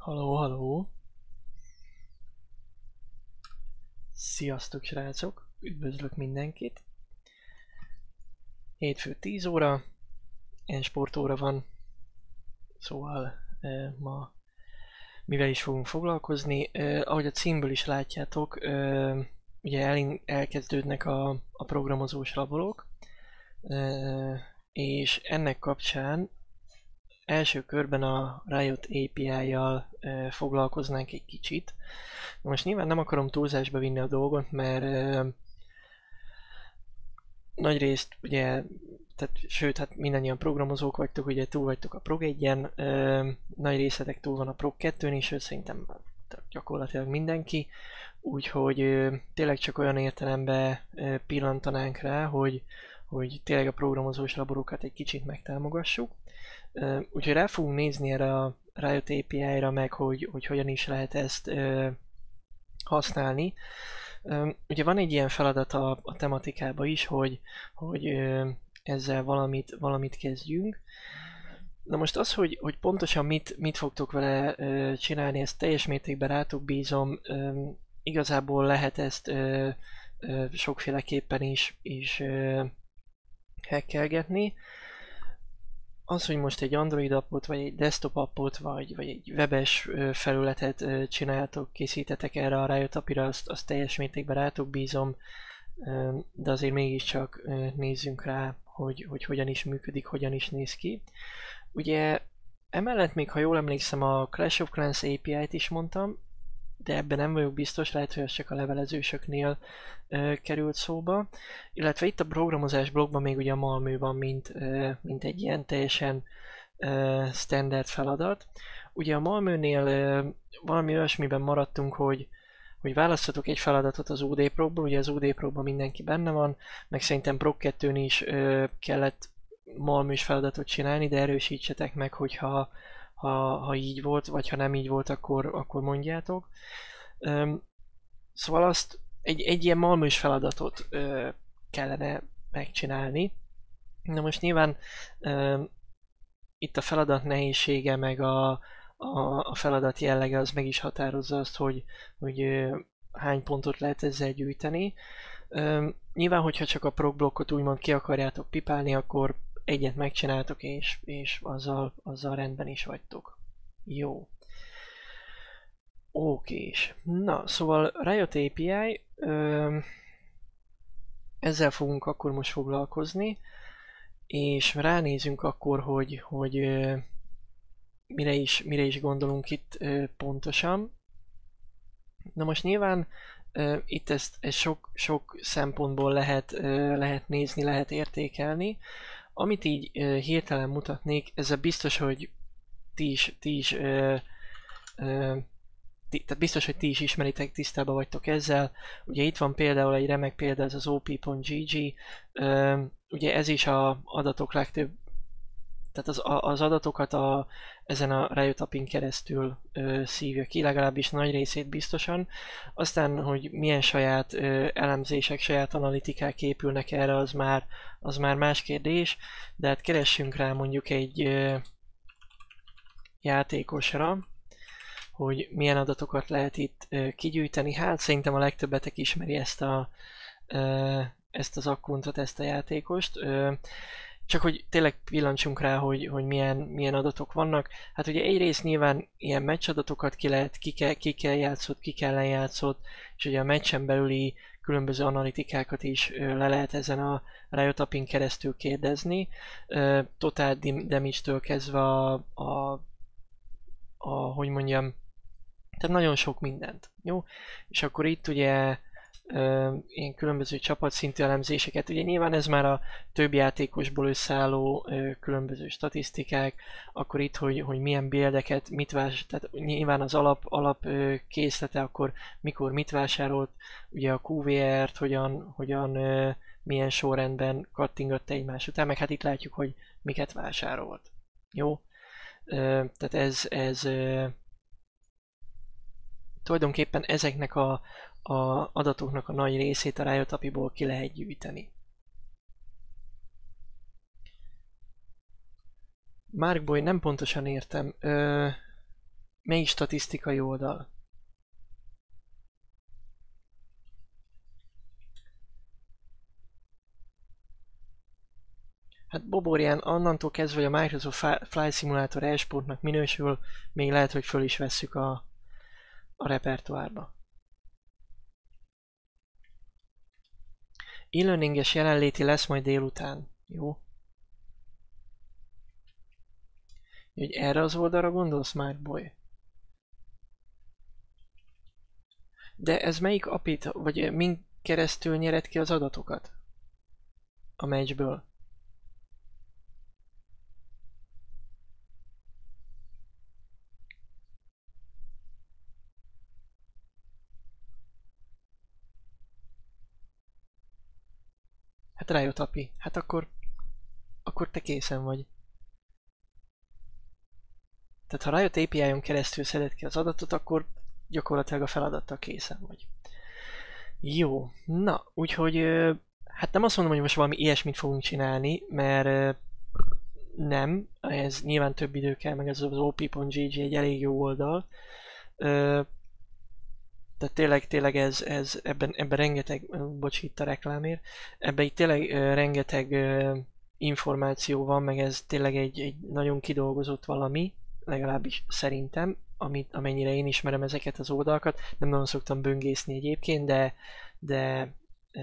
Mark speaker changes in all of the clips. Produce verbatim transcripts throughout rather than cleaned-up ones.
Speaker 1: Haló, haló! Sziasztok srácok! Üdvözlök mindenkit! Hétfő tíz óra, ilyen sportóra van, szóval e, ma mivel is fogunk foglalkozni. E, ahogy a címből is látjátok, e, ugye el, elkezdődnek a, a programozós laborok, e, és ennek kapcsán első körben a Riot á pé i-jal e, foglalkoznánk egy kicsit. Most nyilván nem akarom túlzásba vinni a dolgot, mert e, nagyrészt ugye, tehát, sőt, hát mindannyian programozók vagytok, ugye túl vagytok a prog egyen, e, nagy részletek túl van a prog kettőn is, szerintem gyakorlatilag mindenki, úgyhogy e, tényleg csak olyan értelemben e, pillantanánk rá, hogy, hogy tényleg a programozós laborokat egy kicsit megtámogassuk. E, úgyhogy rá fogunk nézni erre a Riot á pé i-ra meg, hogy, hogy hogyan is lehet ezt e, használni. Ugye van egy ilyen feladat a, a tematikában is, hogy, hogy ezzel valamit, valamit kezdjünk. Na most az, hogy, hogy pontosan mit, mit fogtok vele csinálni, ezt teljes mértékben rátok bízom. Igazából lehet ezt sokféleképpen is, is hackelgetni. Az, hogy most egy Android appot, vagy egy desktop appot, vagy, vagy egy webes felületet csináltok, készítetek erre a Riot á pé i-ra, azt, azt teljes mértékben rátok bízom, de azért mégiscsak nézzünk rá, hogy, hogy hogyan is működik, hogyan is néz ki. Ugye emellett még, ha jól emlékszem, a Clash of Clans á pé i-t is mondtam, de ebben nem vagyok biztos, lehet, hogy ez csak a levelezősöknél uh, került szóba. Illetve itt a programozás blogban még ugye a Malmö van, mint, uh, mint egy ilyen teljesen uh, standard feladat. Ugye a Malmönél uh, valami olyasmiben maradtunk, hogy, hogy választatok egy feladatot az o dé progból, ugye az o dé progban mindenki benne van, meg szerintem prog kettőn is uh, kellett Malmös feladatot csinálni, de erősítsetek meg, hogyha Ha, ha így volt, vagy ha nem így volt, akkor, akkor mondjátok. Üm, szóval azt egy, egy ilyen malmös feladatot ö, kellene megcsinálni. Na most nyilván ö, itt a feladat nehézsége, meg a, a, a feladat jellege az meg is határozza azt, hogy, hogy ö, hány pontot lehet ezzel gyűjteni. Üm, nyilván, hogyha csak a prog blokkot úgymond ki akarjátok pipálni, akkor egyet megcsináltok, és, és azzal, azzal rendben is vagytok. Jó. Okés. Na, szóval Riot á pé i, ö, ezzel fogunk akkor most foglalkozni, és ránézünk akkor, hogy, hogy ö, mire, is, mire is gondolunk itt ö, pontosan. Na most nyilván ö, itt ezt, ezt sok, sok szempontból lehet, ö, lehet nézni, lehet értékelni. Amit így uh, hirtelen mutatnék, ez a biztos, hogy ti is, ti is uh, uh, ti, tehát biztos, hogy ti is ismeritek, tisztában vagytok ezzel. Ugye itt van például egy remek példa, ez az o pé pont gé gé. Uh, ugye ez is a adatok legtöbb, tehát az, a, az adatokat a, ezen a Riot á pé i-n keresztül uh, szívja ki, legalábbis nagy részét biztosan. Aztán, hogy milyen saját uh, elemzések, saját analitikák épülnek erre, az már, az már más kérdés, de hát keressünk rá mondjuk egy uh, játékosra, hogy milyen adatokat lehet itt uh, kigyűjteni. Hát szerintem a legtöbbetek ismeri ezt, a, uh, ezt az akkuntot, ezt a játékost. Uh, Csak hogy tényleg pillancsunk rá, hogy, hogy milyen, milyen adatok vannak. Hát ugye egyrészt nyilván ilyen meccs adatokat ki lehet, ki kell, ki kell játszott, ki kell játszott, és ugye a meccsen belüli különböző analitikákat is le lehet ezen a Riot á pé i-n keresztül kérdezni. Total damage-től kezdve a, a, a, hogy mondjam, tehát nagyon sok mindent, jó? És akkor itt ugye Uh, ilyen különböző csapatszintű elemzéseket. Ugye nyilván ez már a több játékosból összeálló uh, különböző statisztikák, akkor itt, hogy, hogy milyen buildeket, mit vásárol, tehát nyilván az alap, alap uh, készlete, akkor mikor mit vásárolt, ugye a kú vé er-t, hogyan, hogyan uh, milyen sorrendben kattingatta egymás után, meg hát itt látjuk, hogy miket vásárolt. Jó? Uh, tehát ez, ez uh, tulajdonképpen ezeknek a a adatoknak a nagy részét a Riot á pé i-ból ki lehet gyűjteni. Markboy, nem pontosan értem. Ö, Melyik statisztikai oldal? Hát Boborján annantól kezdve, hogy a Microsoft Flight Simulator e-sportnak minősül, még lehet, hogy föl is vesszük a, a repertoárba. E-learninges jelenléti lesz majd délután. Jó? Hogy erre az oldalra gondolsz, Smart Boy? De ez melyik apit, vagy min keresztül nyered ki az adatokat? A meccsből. Hát rájött api. Hát akkor... Akkor te készen vagy. Tehát ha rájött á pé i-on keresztül szeded ki az adatot, akkor gyakorlatilag a feladattal készen vagy. Jó, na, úgyhogy hát nem azt mondom, hogy most valami ilyesmit fogunk csinálni, mert nem, ez nyilván több idő kell, meg ez az o pé pont gé gé egy elég jó oldal. Tehát tényleg, tényleg ez, ez ebben, ebben rengeteg, bocs, itt a reklámért, ebben itt tényleg rengeteg információ van, meg ez tényleg egy, egy nagyon kidolgozott valami, legalábbis szerintem, amit, amennyire én ismerem ezeket az oldalakat, nem nagyon szoktam böngészni egyébként, de, de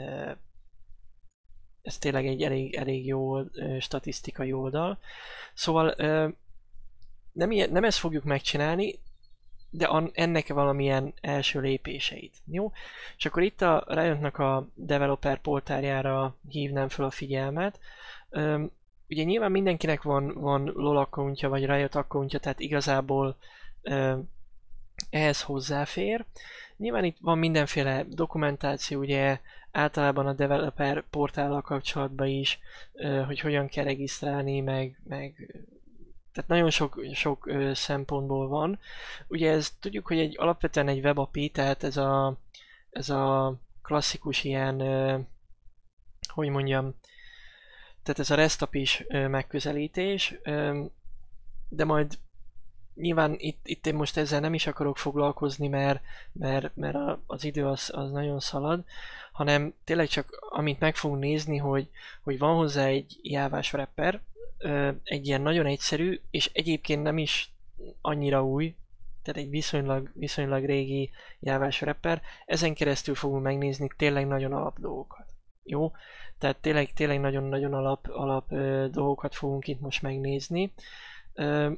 Speaker 1: ez tényleg egy elég, elég jó statisztikai oldal. Szóval nem, ilyen, nem ezt fogjuk megcsinálni, de an, ennek valamilyen első lépéseit. Jó? És akkor itt a Riotnak a developer portáljára hívnám fel a figyelmet. Üm, ugye nyilván mindenkinek van, van LoL accountja, vagy Riot accountja, tehát igazából üm, ehhez hozzáfér. Nyilván itt van mindenféle dokumentáció, ugye általában a developer portállal kapcsolatban is, üm, hogy hogyan kell regisztrálni, meg, meg tehát nagyon sok, sok ö, szempontból van. Ugye ez tudjuk, hogy egy alapvetően egy web á pé i, tehát ez a, ez a klasszikus ilyen, ö, hogy mondjam, tehát ez a REST á pé is ö, megközelítés, ö, de majd nyilván itt, itt én most ezzel nem is akarok foglalkozni, mert, mert, mert az idő az, az nagyon szalad, hanem tényleg csak amit meg fogunk nézni, hogy, hogy van hozzá egy jávás wrapper, egy ilyen nagyon egyszerű, és egyébként nem is annyira új, tehát egy viszonylag, viszonylag régi jávás wrapper, ezen keresztül fogunk megnézni tényleg nagyon alap dolgokat. Jó? Tehát tényleg, tényleg nagyon-nagyon alap, alap ö, dolgokat fogunk itt most megnézni. Ö,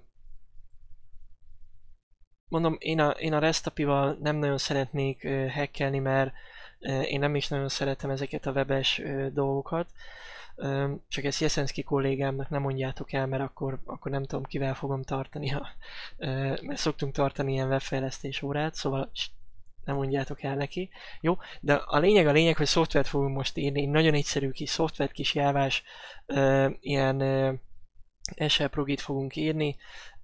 Speaker 1: mondom, én a, én a REST á pé i-val nem nagyon szeretnék ö, hackelni, mert ö, én nem is nagyon szeretem ezeket a webes ö, dolgokat. Csak ezt Jeszenszki kollégámnak nem mondjátok el, mert akkor, akkor nem tudom, kivel fogom tartani, a, mert szoktunk tartani ilyen webfejlesztés órát, szóval nem mondjátok el neki. Jó, de a lényeg a lényeg, hogy szoftvert fogunk most írni, nagyon egyszerű kis szoftvert, kis jávás, ilyen es el progit fogunk írni,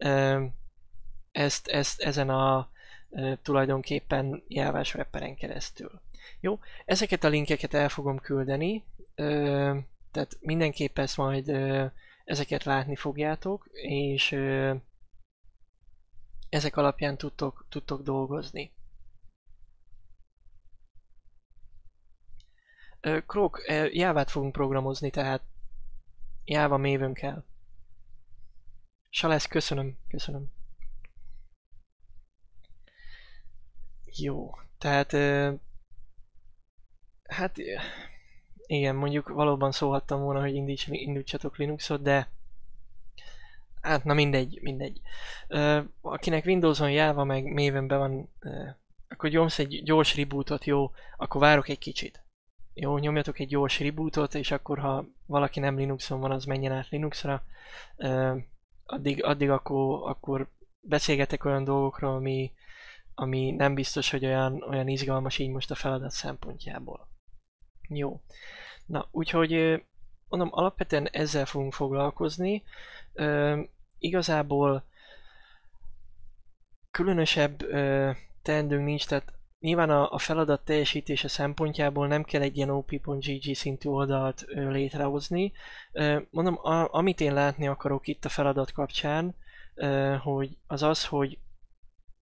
Speaker 1: ezt, ezt ezen a tulajdonképpen jávás webperen keresztül. Jó, ezeket a linkeket el fogom küldeni, tehát mindenképp ezt majd ö, ezeket látni fogjátok, és ö, ezek alapján tudtok, tudtok dolgozni. Ö, Krok, Jávát fogunk programozni, tehát Java Maven kell. Salesz, köszönöm, köszönöm. Jó, tehát ö, hát igen, mondjuk valóban szólhattam volna, hogy indíts, indítsatok Linuxot, de hát na mindegy, mindegy. Uh, akinek Windowson Java meg Mavenben van, uh, akkor nyomsz egy gyors rebootot, jó, akkor várok egy kicsit. Jó, nyomjatok egy gyors rebootot, és akkor ha valaki nem Linuxon van, az menjen át Linuxra. Uh, addig, addig akkor, akkor beszélgetek olyan dolgokról, ami, ami nem biztos, hogy olyan, olyan izgalmas így most a feladat szempontjából. Jó. Na, úgyhogy mondom, alapvetően ezzel fogunk foglalkozni. Ö, igazából különösebb ö, teendőnk nincs, tehát nyilván a, a feladat teljesítése szempontjából nem kell egy ilyen o pé pont gé gé szintű oldalt ö, létrehozni. Ö, mondom, a, amit én látni akarok itt a feladat kapcsán, ö, hogy az az, hogy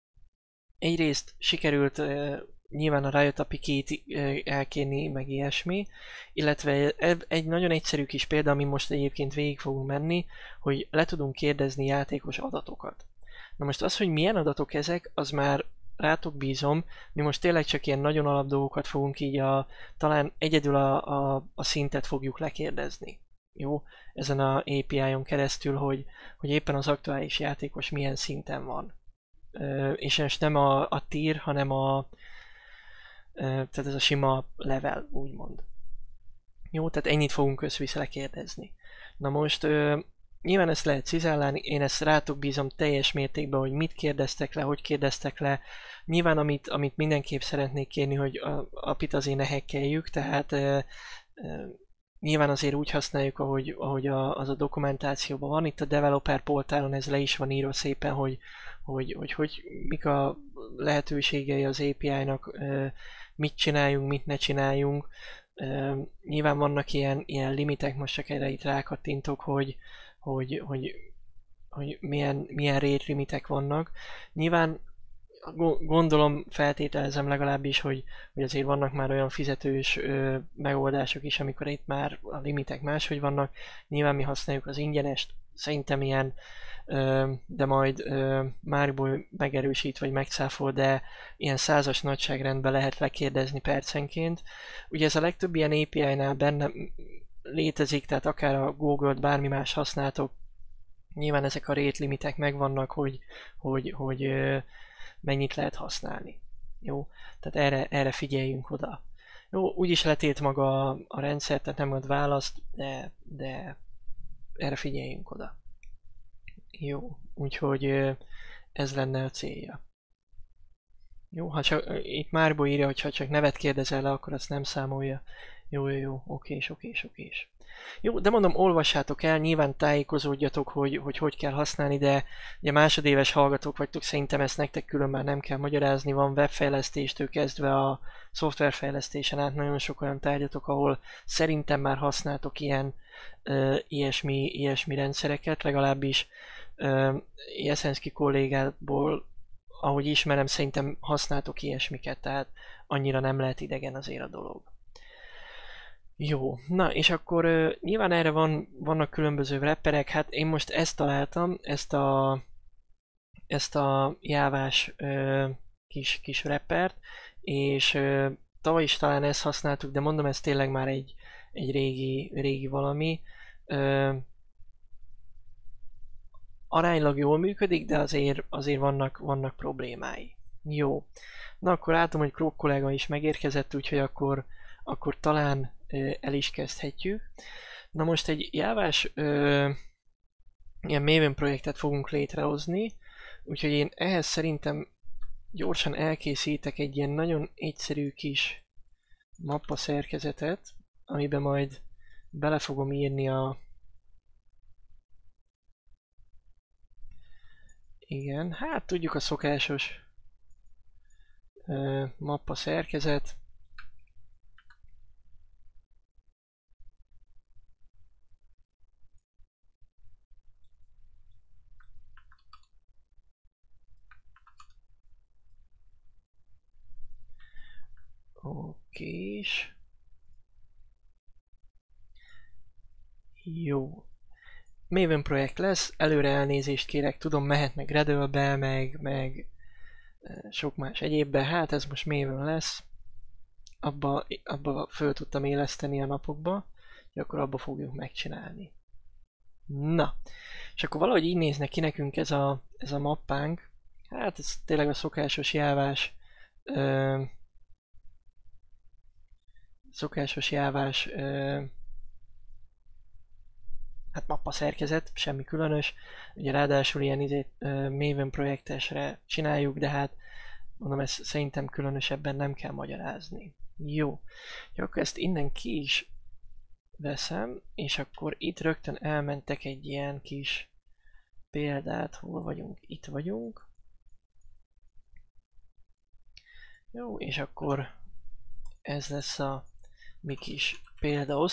Speaker 1: egyrészt sikerült uh, nyilván a Riot á pé i-t uh, elkérni, meg ilyesmi, illetve egy nagyon egyszerű kis példa, ami most egyébként végig fogunk menni, hogy le tudunk kérdezni játékos adatokat. Na most az, hogy milyen adatok ezek, az már rátok bízom, mi most tényleg csak ilyen nagyon alap dolgokat fogunk így a, talán egyedül a, a, a szintet fogjuk lekérdezni. Jó? Ezen a á pé i-on keresztül, hogy, hogy éppen az aktuális játékos milyen szinten van. Ö, és most nem a, a tier, hanem a ö, tehát ez a sima level, úgymond. Jó, tehát ennyit fogunk össze-vissza lekérdezni. Na most ö, nyilván ezt lehet cizellálni, én ezt rátok bízom teljes mértékben, hogy mit kérdeztek le, hogy kérdeztek le. Nyilván amit, amit mindenképp szeretnék kérni, hogy a apit azért ne hackeljük, tehát ö, ö, nyilván azért úgy használjuk, ahogy, ahogy a, az a dokumentációban van. Itt a developer portálon ez le is van írva szépen, hogy, hogy, hogy, hogy mik a lehetőségei az á pé i-nak, mit csináljunk, mit ne csináljunk. Nyilván vannak ilyen, ilyen limitek, most csak erre itt rákattintok, hogy, hogy, hogy, hogy milyen, milyen rate limitek vannak. Nyilván gondolom, feltételezem legalábbis, hogy, hogy azért vannak már olyan fizetős ö, megoldások is, amikor itt már a limitek máshogy vannak. Nyilván mi használjuk az ingyenest, szerintem ilyen, ö, de majd ö, Márból megerősít vagy megcáfol, de ilyen százas nagyságrendben lehet lekérdezni percenként. Ugye ez a legtöbb ilyen á pé i-nál benne létezik, tehát akár a Google-t, bármi más használtok, nyilván ezek a rate limitek megvannak, hogy, hogy, hogy ö, mennyit lehet használni. Jó? Tehát erre, erre figyeljünk oda. Jó, úgyis letélt maga a, a rendszer, tehát nem ad választ, de, de erre figyeljünk oda. Jó, úgyhogy ez lenne a célja. Jó, ha csak, itt Márbo írja, hogy ha csak nevet kérdezel le, akkor azt nem számolja. Jó, jó, jó, okés, okés, okés. Jó, de mondom, olvassátok el, nyilván tájékozódjatok, hogy hogy, hogy kell használni, de ugye másodéves hallgatók vagytok, szerintem ezt nektek külön már nem kell magyarázni, van webfejlesztéstől kezdve a szoftverfejlesztésen át nagyon sok olyan tárgyatok, ahol szerintem már használtok ilyen uh, ilyesmi, ilyesmi rendszereket, legalábbis uh, Jeszenszki kollégából, ahogy ismerem, szerintem használtok ilyesmiket, tehát annyira nem lehet idegen azért a dolog. Jó, na és akkor uh, nyilván erre van, vannak különböző wrapperek, hát én most ezt találtam, ezt a, ezt a jávás uh, kis, kis wrappert, és uh, tavaly is talán ezt használtuk, de mondom, ez tényleg már egy, egy régi, régi valami. Uh, aránylag jól működik, de azért, azért vannak, vannak problémái. Jó, na akkor látom, hogy Krok kollega is megérkezett, úgyhogy akkor, akkor talán el is kezdhetjük. Na most egy jávás ö, ilyen Maven projektet fogunk létrehozni, úgyhogy én ehhez szerintem gyorsan elkészítek egy ilyen nagyon egyszerű kis mappa szerkezetet, amiben majd bele fogom írni a igen, hát tudjuk a szokásos ö, mappa szerkezet. Okés. Jó. Maven projekt lesz, előre elnézést kérek, tudom, mehetnek Gradle-be, meg, meg sok más egyébbe, hát ez most Maven lesz. Abba, abba föl tudtam éleszteni a napokba, és akkor abba fogjuk megcsinálni. Na, és akkor valahogy így néznek ki nekünk ez a, ez a mappánk. Hát ez tényleg a szokásos jávás ö, szokásos jávás ö, hát mappa szerkezet, semmi különös. Ugye ráadásul ilyen izé, ö, Maven projektesre csináljuk, de hát mondom, ezt szerintem különösebben nem kell magyarázni. Jó, ja, akkor ezt innen ki is veszem, és akkor itt rögtön elmentek egy ilyen kis példát, hol vagyunk, itt vagyunk. Jó, és akkor ez lesz a mi kis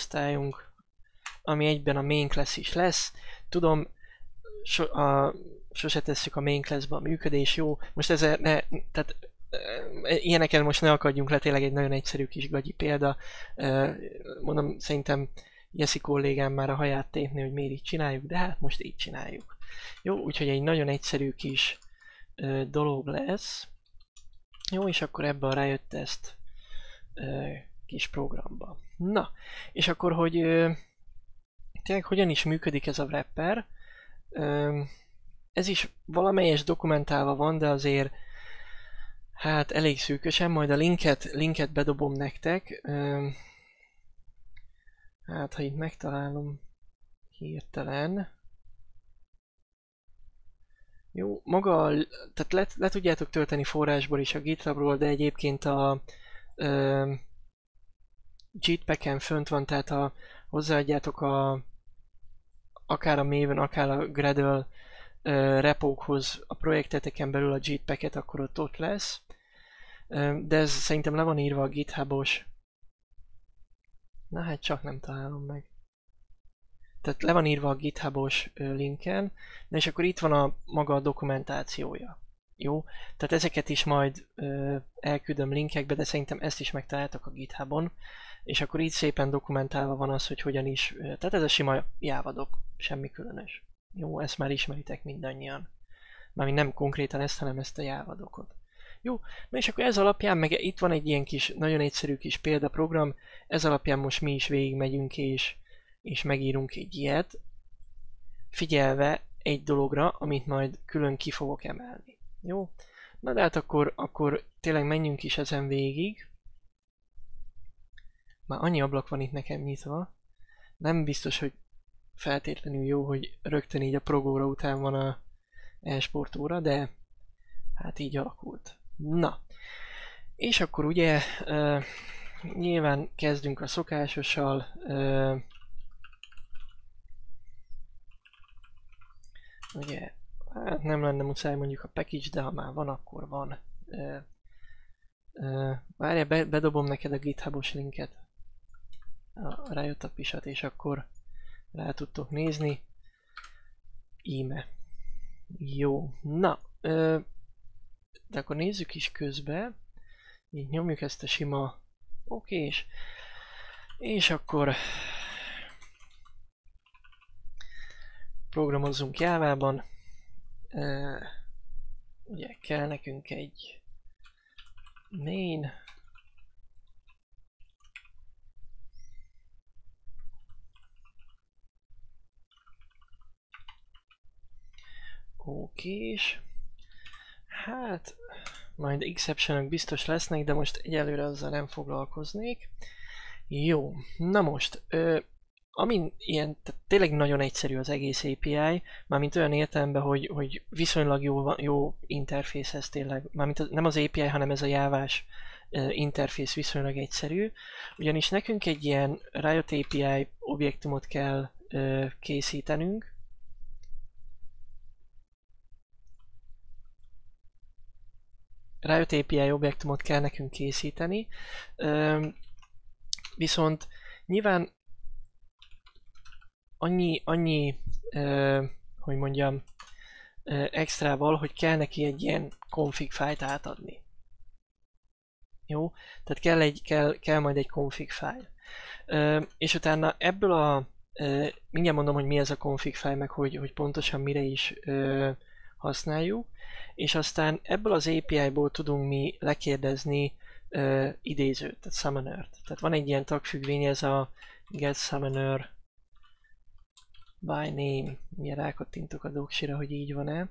Speaker 1: példaosztályunk, ami egyben a main class is lesz. Tudom, so, a sose tesszük a main class-ba a működés, jó. Most ezzel ne, tehát ilyeneken most ne akadjunk le, tényleg egy nagyon egyszerű kis gagyi példa. Mondom, szerintem Jesse kollégám már a haját tépni, hogy miért így csináljuk, de hát most így csináljuk. Jó, úgyhogy egy nagyon egyszerű kis dolog lesz. Jó, és akkor ebből rájött ezt kis programba. Na, és akkor, hogy tényleg hogyan is működik ez a wrapper. Ez is valamelyes dokumentálva van, de azért hát elég szűkösen, majd a linket, linket bedobom nektek. Hát, ha itt megtalálom hirtelen. Jó, maga, tehát le, le tudjátok tölteni forrásból is a GitHubról, de egyébként a ö, Jetpacken fönt van, tehát ha hozzáadjátok a akár a Maven, akár a Gradle ö, repókhoz a projekteteken belül a Jetpacket, akkor ott ott lesz. Ö, de ez szerintem le van írva a GitHubos. Na hát csak nem találom meg. Tehát le van írva a GitHubos linken, de és akkor itt van a maga a dokumentációja. Jó? Tehát ezeket is majd ö, elküldöm linkekbe, de szerintem ezt is megtaláltak a GitHubon, és akkor így szépen dokumentálva van az, hogy hogyan is, ö, tehát ez a sima jávadok, semmi különös. Jó, ezt már ismeritek mindannyian. Mármint nem konkrétan ezt, hanem ezt a jávadokot. Jó, na és akkor ez alapján, meg itt van egy ilyen kis, nagyon egyszerű kis példaprogram, ez alapján most mi is végigmegyünk és és megírunk egy ilyet, figyelve egy dologra, amit majd külön ki fogok emelni. Jó? Na de hát akkor, akkor tényleg menjünk is ezen végig. Már annyi ablak van itt nekem nyitva. Nem biztos, hogy feltétlenül jó, hogy rögtön így a progóra után van a e-sport óra, de hát így alakult. Na, és akkor ugye uh, nyilván kezdünk a szokásossal. Uh, Ugye, hát nem lenne muszáj mondjuk a package, de ha már van, akkor van. Uh, uh, várjál, be, bedobom neked a GitHubos linket. A, rájött a pisat, és akkor rá tudtok nézni. Íme. Jó, na, uh, de akkor nézzük is közben. Így nyomjuk ezt a sima okés. És akkor programozzunk Jávában. Uh, ugye kell nekünk egy main. Okés. Hát, majd exceptionok biztos lesznek, de most egyelőre azzal nem foglalkoznék. Jó, na most, ö, amin ilyen, tehát tényleg nagyon egyszerű az egész á pé i, mármint olyan értelemben, hogy, hogy viszonylag jó, jó interfész ez tényleg, mármint az, nem az á pé i, hanem ez a jávás uh, interfész viszonylag egyszerű, ugyanis nekünk egy ilyen Riot á pé i objektumot kell uh, készítenünk. Riot á pé i objektumot kell nekünk készíteni, uh, viszont nyilván annyi, annyi uh, hogy mondjam, uh, extrával, hogy kell neki egy ilyen config fájlt átadni. Jó? Tehát kell, egy, kell, kell majd egy config fájl. Uh, és utána ebből a, uh, mindjárt mondom, hogy mi ez a config fájl, meg hogy, hogy pontosan mire is uh, használjuk, és aztán ebből az á pé i-ból tudunk mi lekérdezni uh, idézőt, tehát summoner-t. Tehát van egy ilyen tagfüggvény, ez a get summoner by name. Milyen rákattintok a doksira, hogy így van-e.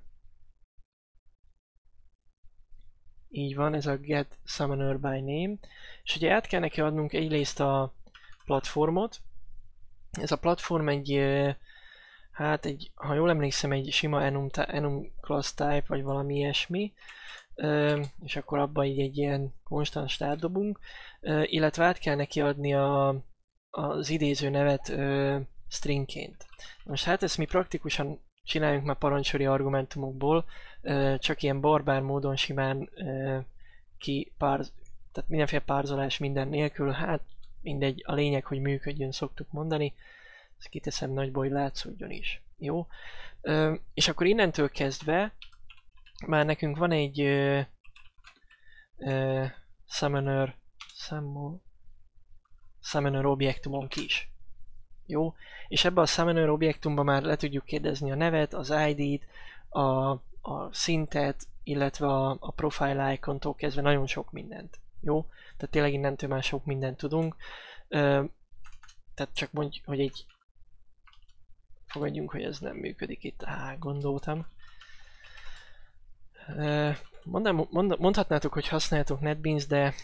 Speaker 1: Így van, ez a get summoner by name. És ugye át kell neki adnunk egyrészt a platformot. Ez a platform egy, hát egy, ha jól emlékszem, egy sima enum, enum class type, vagy valami ilyesmi. És akkor abba így egy ilyen konstant stát dobunk. Illetve át kell neki adni a, az idéző nevet stringként. Most hát ezt mi praktikusan csináljunk már parancsori argumentumokból, csak ilyen barbár módon simán ki pár, tehát mindenféle párzolás minden nélkül, hát mindegy, a lényeg, hogy működjön, szoktuk mondani. Ezt kiteszem nagyból, hogy látszódjon is. Jó? Ö, és akkor innentől kezdve már nekünk van egy ö, ö, summoner, summon, summoner objektumunk is. Jó? És ebbe a summoner objektumban már le tudjuk kérdezni a nevet, az i dét, a, a szintet, illetve a, a profile icontól kezdve nagyon sok mindent. Jó? Tehát tényleg innentől már sok mindent tudunk. Ö, tehát csak mondj, hogy egy fogadjunk, hogy ez nem működik itt. Á, gondoltam. Mondom, mond, mondhatnátok, hogy használjátok NetBeans, de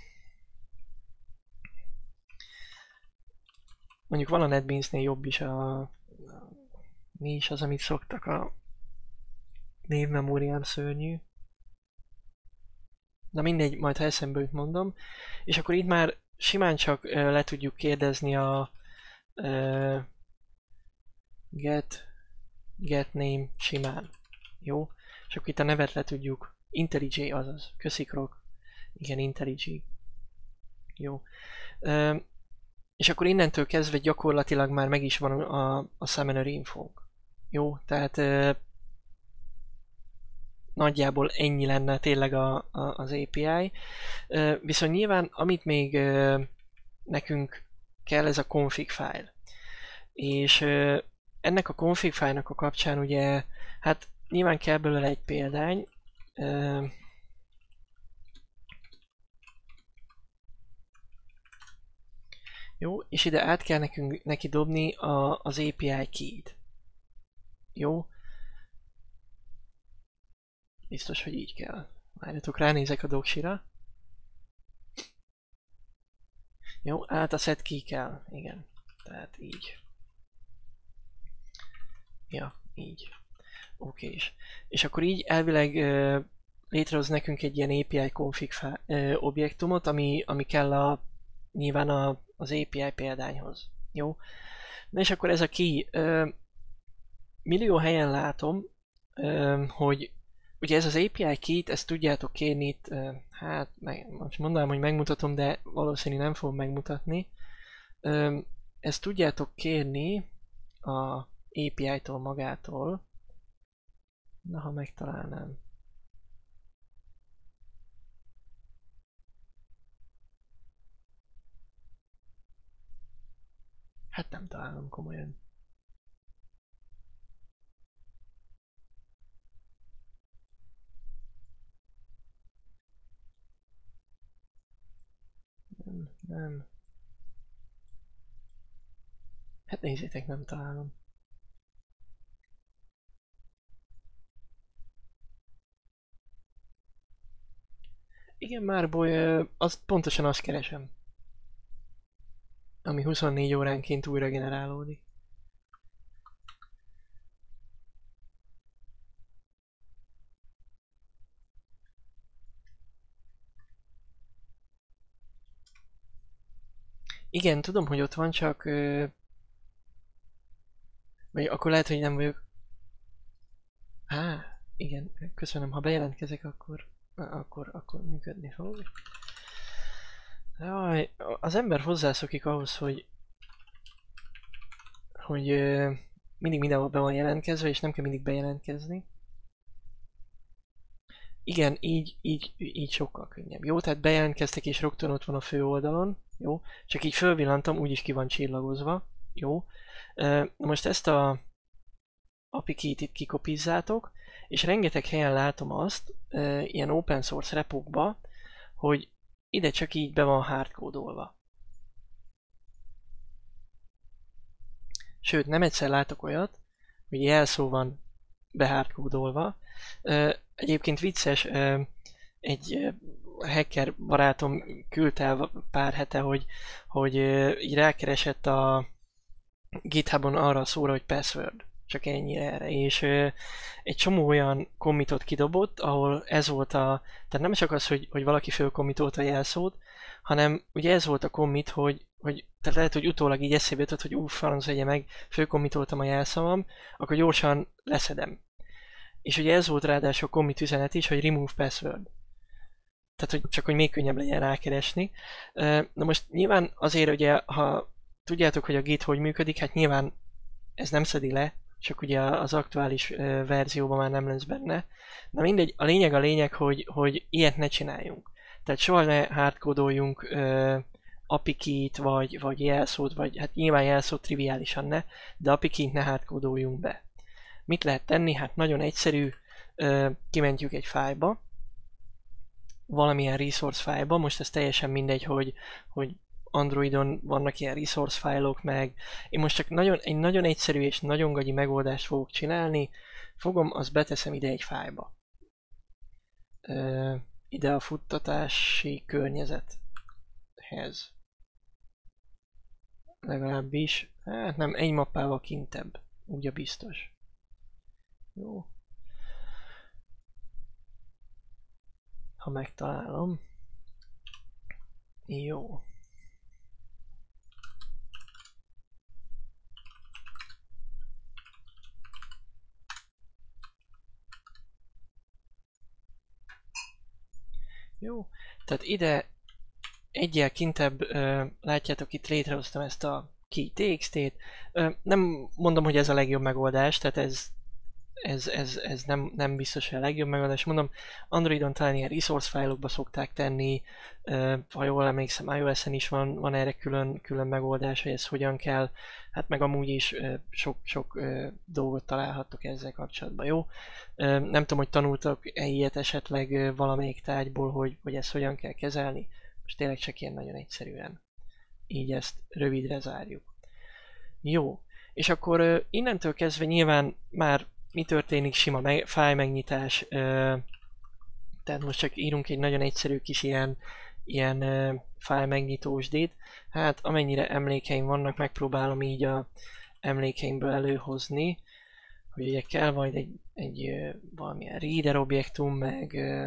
Speaker 1: mondjuk van a NetBeansnél jobb is a, a mi is az, amit szoktak, a névmemóriám szörnyű. Na mindegy, majd ha eszembe jut mondom. És akkor itt már simán csak uh, le tudjuk kérdezni a uh, get, get name simán. Jó? És akkor itt a nevet le tudjuk. IntelliJ, azaz. Köszi Krok. Igen, IntelliJ. Jó. Uh, és akkor innentől kezdve gyakorlatilag már meg is van a, a summoner infónk. Jó? Tehát uh, nagyjából ennyi lenne tényleg a, a, az á pé i. Uh, viszont nyilván, amit még uh, nekünk kell, ez a config file. És uh, ennek a config file-nak a kapcsán ugye, hát nyilván kell belőle egy példány. Uh, jó, és ide át kell nekünk neki dobni a, az á pé i key-t. Jó. Biztos, hogy így kell. Várjatok, ránézek a doksira. Jó, át a set key kell. Igen. Tehát így. Ja, így. Oké is. És akkor így elvileg uh, létrehoz nekünk egy ilyen á pé i config uh, objektumot, ami, ami kell a, nyilván a, az á pé i példányhoz. Jó? Na és akkor ez a key. Uh, millió helyen látom, uh, hogy ugye ez az á pé i key-t, ezt tudjátok kérni itt, uh, hát meg, most mondanám, hogy megmutatom, de valószínűleg nem fogom megmutatni. Uh, ezt tudjátok kérni a á pé i-tól magától. Na, ha megtalálnám. Hát nem találom komolyan. Nem, nem. Hát nézzétek, nem találom. Igen, Márboly, azt, pontosan azt keresem. Ami huszonnégy óránként újra generálódik. Igen, tudom, hogy ott van, csak... Vagy akkor lehet, hogy nem vagyok... Á, igen, köszönöm, ha bejelentkezek, akkor... Akkor, akkor működni fog. Jaj, az ember hozzászokik ahhoz, hogy hogy euh, mindig mindenhol be van jelentkezve, és nem kell mindig bejelentkezni. Igen, így, így, így sokkal könnyebb. Jó, tehát bejelentkeztek, és rögtön ott van a fő oldalon. Jó, csak így fölvillantam, úgyis ki van csillagozva. Jó. Uh, most ezt a á pé i key-t itt kikopizzátok, és rengeteg helyen látom azt, uh, ilyen open source repókba, hogy ide csak így be van hardcode-olva. Sőt, nem egyszer látok olyat, hogy jelszó van behardcode-olva. Uh, egyébként vicces, uh, egy uh, hacker barátom küldte el pár hete, hogy, hogy uh, így rákeresett a GitHubon arra a szóra, hogy password. Csak ennyire erre. És ö, egy csomó olyan commitot kidobott, ahol ez volt a... Tehát nem csak az, hogy, hogy valaki fölkommitolta a jelszót, hanem ugye ez volt a commit, hogy, hogy tehát lehet, hogy utólag így eszébe jutott, hogy uff, franc vegye meg, fölkommitoltam a jelszavam, akkor gyorsan leszedem. És ugye ez volt ráadásul a commit üzenet is, hogy remove password. Tehát, hogy csak hogy még könnyebb legyen rákeresni. Na most nyilván azért ugye, ha tudjátok, hogy a Git hogy működik, hát nyilván ez nem szedi le csak ugye az aktuális uh, verzióban már nem lesz benne. Na mindegy, a lényeg a lényeg, hogy, hogy ilyet ne csináljunk. Tehát soha ne hardkódoljunk uh, apikit, vagy, vagy jelszót, vagy hát nyilván jelszót triviálisan ne, de apikit ne hardkódoljunk be. Mit lehet tenni? Hát nagyon egyszerű, uh, kimentjük egy fájlba, valamilyen resource fájlba, most ez teljesen mindegy, hogy, hogy Androidon vannak ilyen resource fájlok, meg én most csak nagyon, egy nagyon egyszerű és nagyon gagyi megoldást fogok csinálni, fogom, azt beteszem ide egy fájlba. Uh, ide a futtatási környezethez. Legalábbis, hát nem, egy mappával kintebb, ugye biztos. Jó. Ha megtalálom. Jó. Jó, tehát ide egyel kintebb, ö, látjátok, itt létrehoztam ezt a key.txt-t. Nem mondom, hogy ez a legjobb megoldás, tehát ez, ez, ez, ez nem, nem biztos, hogy a legjobb megoldás. Mondom, Androidon talán ilyen resource fájlokba szokták tenni, ö, ha jól emlékszem, iOS-en is van, van erre külön, külön megoldás, hogy ez hogyan kell, hát meg amúgy is ö, sok, sok ö, dolgot találhattok ezzel kapcsolatban, jó? Ö, nem tudom, hogy tanultak-e ilyet esetleg ö, valamelyik tárgyból, hogy, hogy ezt hogyan kell kezelni. Most tényleg csak ilyen nagyon egyszerűen. Így ezt rövidre zárjuk. Jó, és akkor ö, innentől kezdve nyilván már mi történik? Sima meg, fájl megnyitás. Ö, tehát most csak írunk egy nagyon egyszerű kis ilyen, ilyen ö, fájl megnyitósdét. Hát amennyire emlékeim vannak, megpróbálom így a emlékeimből előhozni, hogy ugye kell majd egy, egy ö, valamilyen reader objektum, meg ö,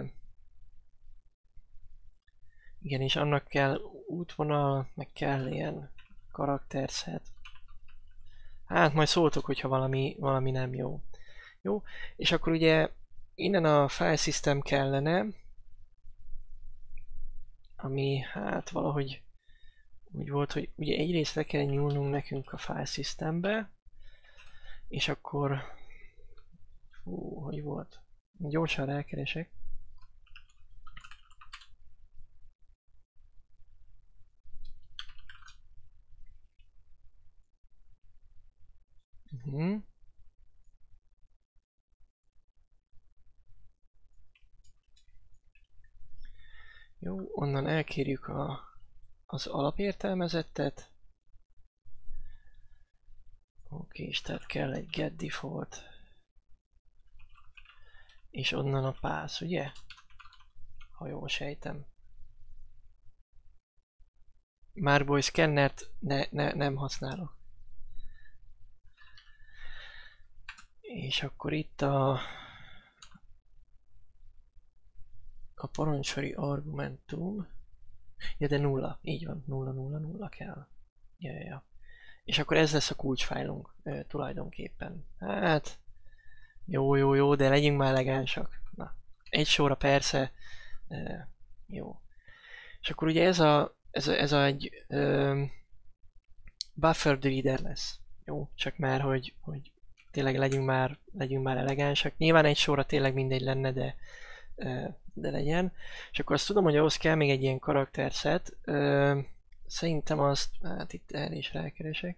Speaker 1: igen, és annak kell útvonal, meg kell ilyen karakterset. Hát majd szóltok, hogyha valami, valami nem jó. Jó, és akkor ugye innen a file system kellene, ami hát valahogy úgy volt, hogy ugye egyrészt le kell nyúlnunk nekünk a file systembe, és akkor fú, hogy volt? Gyorsan rákeresek. Uh-huh. Jó, onnan elkérjük a, az alapértelmezettet. Oké, és tehát kell egy get default. És onnan a pass, ugye? Ha jól sejtem. Márboly scannert ne, ne, nem használok. És akkor itt a a parancsori argumentum, ja de nulla, így van, nulla, nulla, nulla kell. Ja, ja, ja. És akkor ez lesz a kulcsfájlunk e, tulajdonképpen. Hát, jó, jó, jó, de legyünk már elegánsak. Na, egy sorra persze, e, jó. És akkor ugye ez a, ez a, ez a egy e, buffered reader lesz. Jó, csak már, hogy, hogy tényleg legyünk már, legyünk már elegánsak. Nyilván egy sorra tényleg mindegy lenne, de de legyen. És akkor azt tudom, hogy ahhoz kell még egy ilyen karakterset. Szerintem azt, hát itt erre is rákeresek.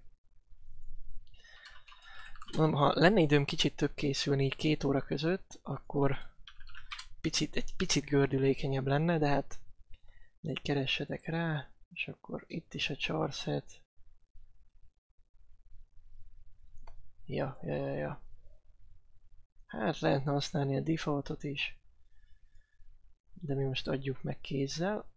Speaker 1: Mondom, ha lenne időm kicsit több készülni így két óra között, akkor picit, egy picit gördülékenyebb lenne, de hát de egy keressetek rá, és akkor itt is a charset. Ja, ja, ja, ja. Hát lehetne használni a defaultot is. De mi most adjuk meg kézzel.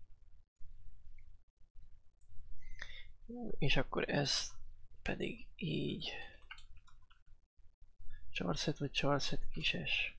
Speaker 1: És akkor ez pedig így. Charset vagy charset kises.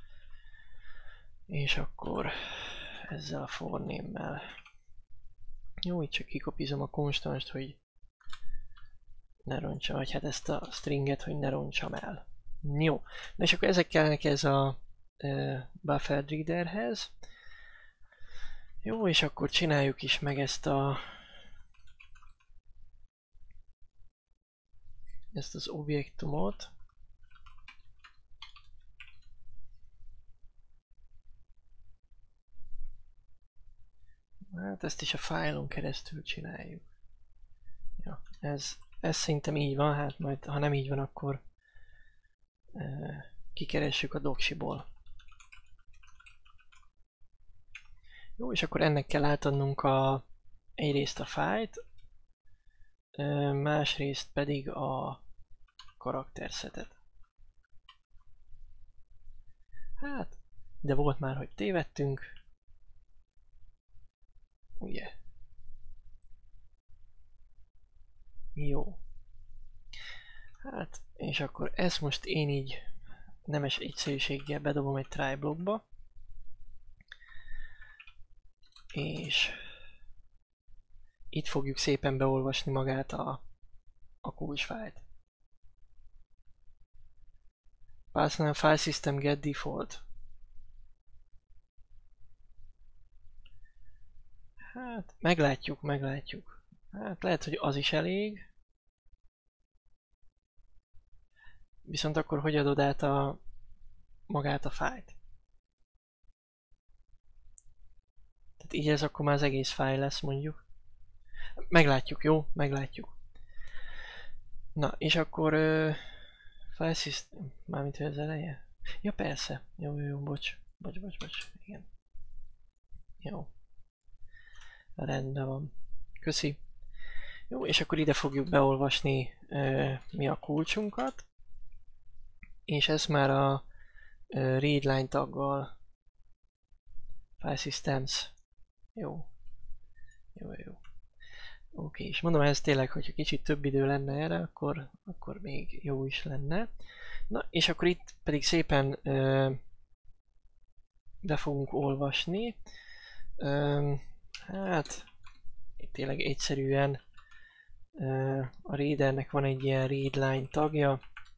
Speaker 1: És akkor ezzel a fornémmel. Jó, itt csak kikopizom a konstanst, hogy ne roncsam, vagy hát ezt a stringet, hogy ne roncsam el. Jó, na és akkor ezek kellnek ez a uh, buffered readerhez. Jó, és akkor csináljuk is meg ezt a ezt az objektumot. Hát ezt is a fájlon keresztül csináljuk. Ja, ez, ez szerintem így van, hát majd ha nem így van, akkor e, kikeressük a doksiból. Jó, és akkor ennek kell átadnunk a, egyrészt a fájlt, e, másrészt pedig a karakterszetet. Hát, de volt már, hogy tévedtünk. Ugye? Jó. Hát, és akkor ezt most én így nemes egyszerűséggel bedobom egy try blokkba. És itt fogjuk szépen beolvasni magát a, a kulcsfájlt. Personal File System Get Default. Hát, meglátjuk, meglátjuk. Hát lehet, hogy az is elég. Viszont akkor hogy adod át a, magát a fájlt? Tehát így ez akkor már az egész fájl lesz, mondjuk. Meglátjuk, jó? Meglátjuk. Na, és akkor... Uh, file system... Mármint az eleje? Ja, persze. Jó, jó, jó, bocs. Bocs, bocs, bocs. Igen. Jó. Rendben van. Köszi. Jó, és akkor ide fogjuk beolvasni uh, mi a kulcsunkat. És ezt már a uh, readline taggal. File systems. Jó. Jó, jó. Oké, és mondom, ez tényleg, hogyha kicsit több idő lenne erre, akkor, akkor még jó is lenne. Na, és akkor itt pedig szépen ö, be fogunk olvasni. Ö, hát, itt tényleg egyszerűen ö, a readernek van egy ilyen readline tagja,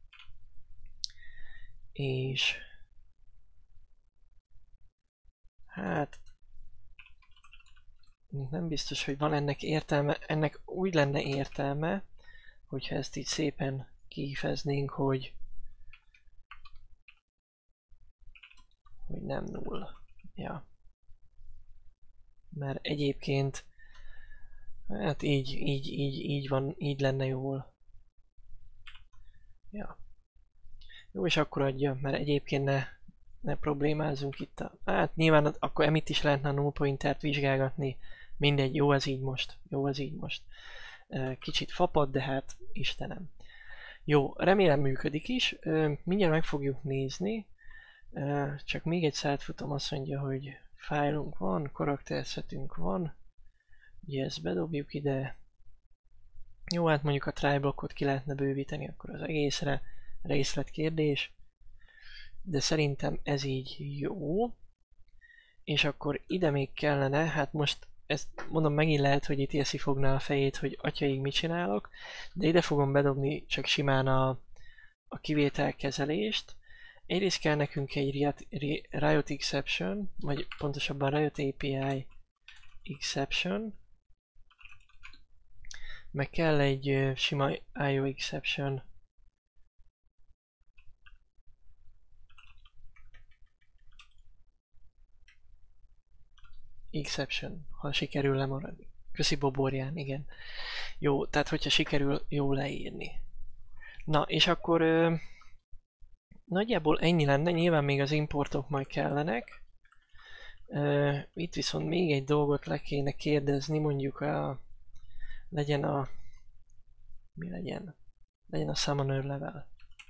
Speaker 1: és hát nem biztos, hogy van ennek értelme, ennek úgy lenne értelme, hogyha ezt így szépen kihifeznénk, hogy hogy nem null. Ja. Mert egyébként hát így, így, így, így van, így lenne jól. Ja. Jó, és akkor adja, mert egyébként ne, ne problémázzunk itt. A, hát nyilván akkor emitt is lehetne a null pointert vizsgálgatni. Mindegy, jó ez így most. Jó ez így most. Kicsit fapad, de hát Istenem. Jó, remélem működik is. Mindjárt meg fogjuk nézni. Csak még egyszer átfutom, azt mondja, hogy fájlunk van, karakterszetünk van. Ugye ezt bedobjuk ide. Jó, hát mondjuk a try blokkot ki lehetne bővíteni akkor az egészre. Részletkérdés. De szerintem ez így jó. És akkor ide még kellene, hát most ezt mondom, megint lehet, hogy itt érzi fogná a fejét, hogy atyaig mit csinálok, de ide fogom bedobni csak simán a, a kivételkezelést. Egyrészt kell nekünk egy Riot, Riot Exception, vagy pontosabban Riot á pé i Exception, meg kell egy sima i o Exception, Exception, ha sikerül lemaradni. Köszi Boborján, igen. Jó, tehát hogyha sikerül jó leírni. Na, és akkor ö, nagyjából ennyi lenne, nyilván még az importok majd kellenek. Ö, itt viszont még egy dolgot le kéne kérdezni, mondjuk a, legyen a, mi legyen? Legyen a summoner level.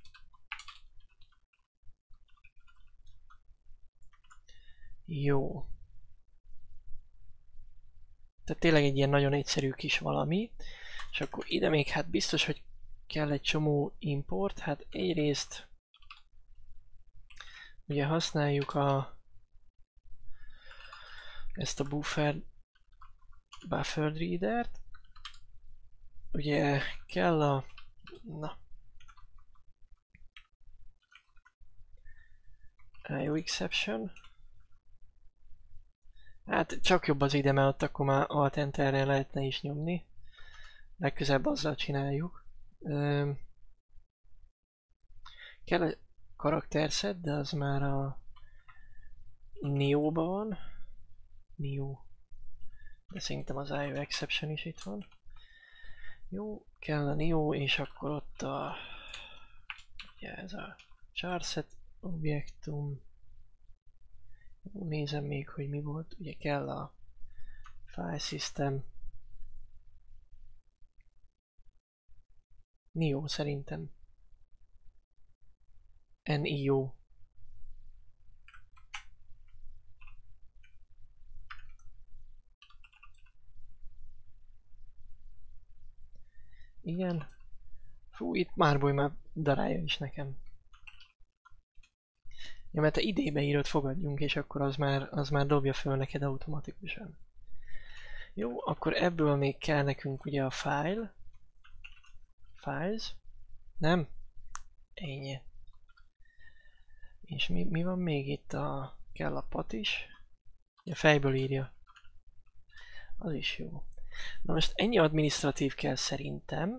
Speaker 1: Jó. Tehát tényleg egy ilyen nagyon egyszerű kis valami. És akkor ide még hát biztos, hogy kell egy csomó import. Hát egyrészt ugye használjuk a ezt a buffer buffer readert. Ugye kell a na i o exception. Hát csak jobb az ide, mert ott akkor már alt-enterre lehetne is nyomni. Legközelebb azzal csináljuk. Üm, kell a karakterszet, de az már a Neo-ban van. Neo. de szerintem az i o exception is itt van. Jó, kell a Neo, és akkor ott a... ugye ez a charset objektum. Jó, nézem még, hogy mi volt. Ugye kell a file system. Neo szerintem. Neo. Igen. Fú, itt Márboly már darálja is nekem. Ja, mert te idébe írod fogadjunk, és akkor az már, az már dobja föl neked automatikusan. Jó, akkor ebből még kell nekünk ugye a file. Files. Nem? Ennyi. És mi, mi van még itt? A, kell a pat is. Ja, fejből írja. Az is jó. Na most ennyi adminisztratív kell szerintem.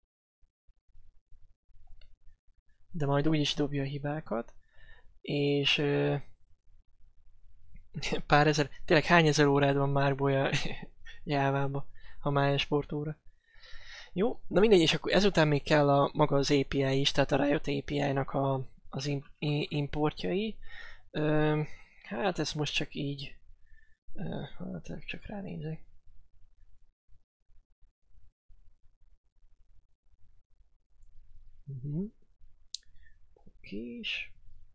Speaker 1: De majd úgyis dobja a hibákat. És ö, pár ezer, tényleg hány ezer órád van már bolya Jávába, ha már esportóra. Jó, na mindegy, és akkor ezután még kell a maga az á pé i is, tehát a Riot á pé i-nak a, az importjai. Ö, hát ezt most csak így, ö, hát csak ránézek. Uh-huh. Okés.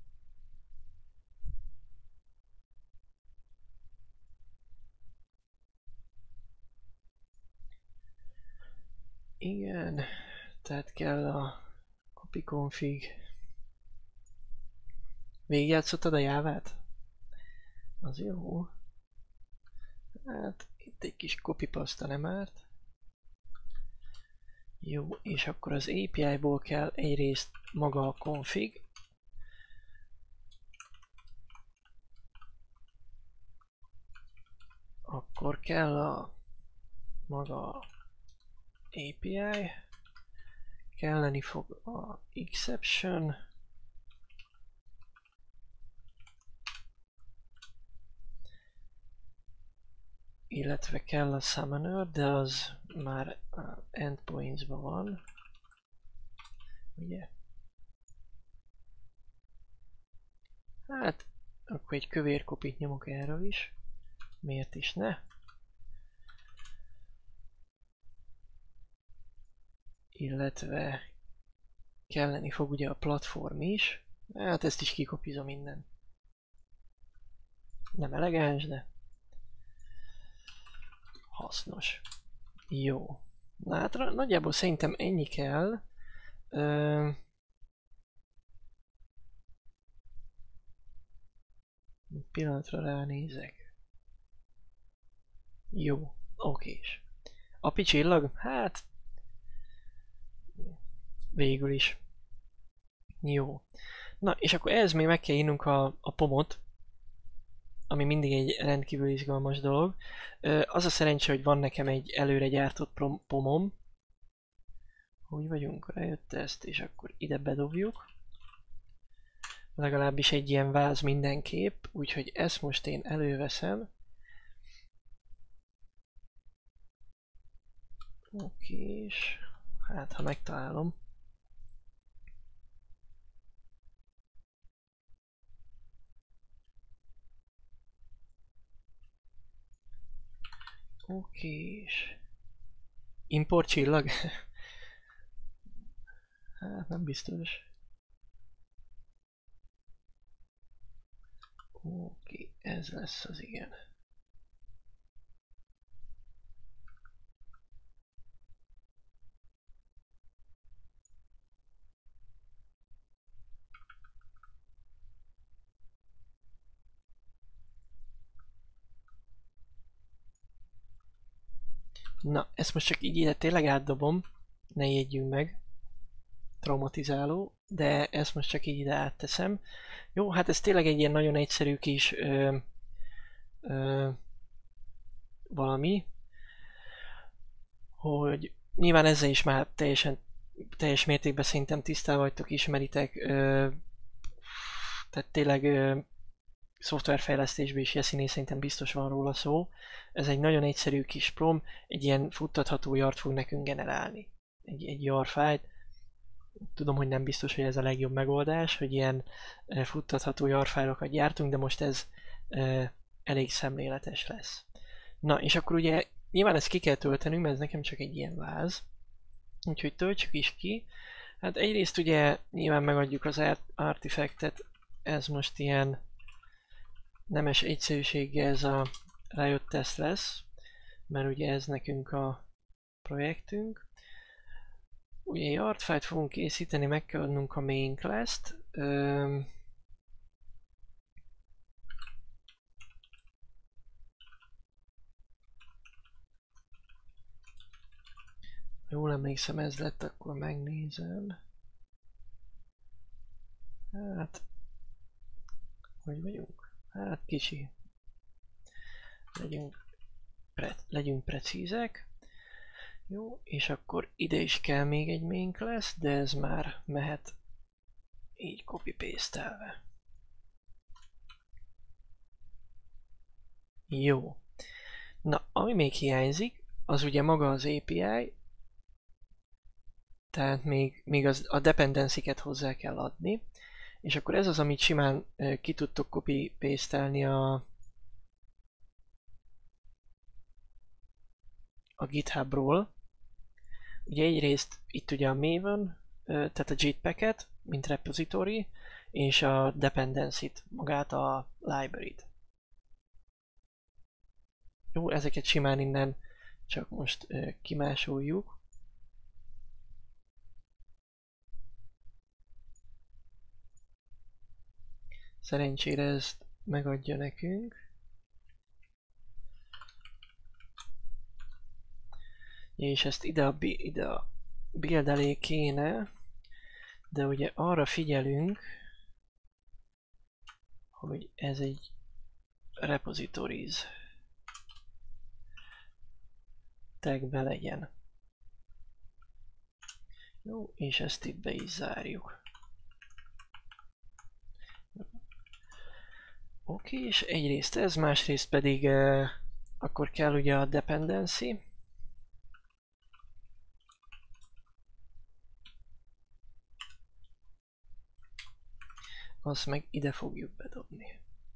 Speaker 1: Igen, tehát kell a copy config. Végigjátszottad a Jávát? Az jó. Hát itt egy kis copy-pasta nem árt. Jó, és akkor az á pé i-ból kell egyrészt maga a config. Akkor kell a maga á pé i. Kelleni fog a exception. Illetve kell a summoner, de az már endpoints-ban van. Ugye? Hát, akkor egy kövér kopit nyomok erről is. Miért is ne? Illetve kelleni fog ugye a platform is. Hát ezt is kikopizom innen. Nem elegáns, de hasznos. Jó. Na hát nagyjából szerintem ennyi kell. Ö... Pillanatra ránézek. Jó, okés. Api csillag? Hát... Végül is. Jó. Na, és akkor ehhez még meg kell írnunk a, a pomot. Ami mindig egy rendkívül izgalmas dolog. Az a szerencsé, hogy van nekem egy előre gyártott pomom. Úgy vagyunk, rájött ezt, és akkor ide bedobjuk. Legalábbis egy ilyen váz mindenképp, úgyhogy ezt most én előveszem. Oké, és hát ha megtalálom. Okés. Import csillag? Hát nem biztos. Oké, ez lesz az igen. Na, ezt most csak így ide tényleg átdobom, ne jegyünk meg, traumatizáló, de ezt most csak így ide átteszem. Jó, hát ez tényleg egy ilyen nagyon egyszerű kis ö, ö, valami, hogy nyilván ezzel is már teljesen, teljes mértékben szerintem tisztán vagytok, ismeritek, ö, tehát tényleg ö, szoftverfejlesztésben is Jessinél szerintem biztos van róla szó. Ez egy nagyon egyszerű kis prom, egy ilyen futtatható jart fog nekünk generálni. Egy, egy jar fájlt. Tudom, hogy nem biztos, hogy ez a legjobb megoldás, hogy ilyen futtatható jar fájlokat gyártunk, de most ez e, elég szemléletes lesz. Na, és akkor ugye nyilván ezt ki kell töltenünk, mert ez nekem csak egy ilyen váz. Úgyhogy töltsük is ki. Hát egyrészt ugye nyilván megadjuk az artifactet, ez most ilyen nemes egyszerűséggel ez a Riot test lesz, mert ugye ez nekünk a projektünk. Ugye egy artfájt fogunk készíteni, meg kell adnunk a main class-t. Öm, Jól emlékszem, ez lett, akkor megnézem. Hát, hogy vagyunk? Hát kicsi. Legyünk, pre, legyünk precízek. Jó, és akkor ide is kell még egy main class, de ez már mehet így copy-paste-elve. Jó. Na, ami még hiányzik, az ugye maga az á pé i, tehát még, még az, a dependency-ket hozzá kell adni, és akkor ez az, amit simán uh, ki tudtok copy-paste-elni a, a GitHubról. Ugye egyrészt itt ugye a Maven, uh, tehát a Jetpacket, mint repository, és a dependency-t, magát a library-t. Jó, ezeket simán innen csak most uh, kimásoljuk. Szerencsére ezt megadja nekünk. És ezt ide a, ide a build elé kéne, de ugye arra figyelünk, hogy ez egy repositories tagbe legyen. Jó, és ezt itt be is zárjuk. Oké, okay, és egyrészt ez, másrészt pedig uh, akkor kell ugye a dependency. Azt meg ide fogjuk bedobni.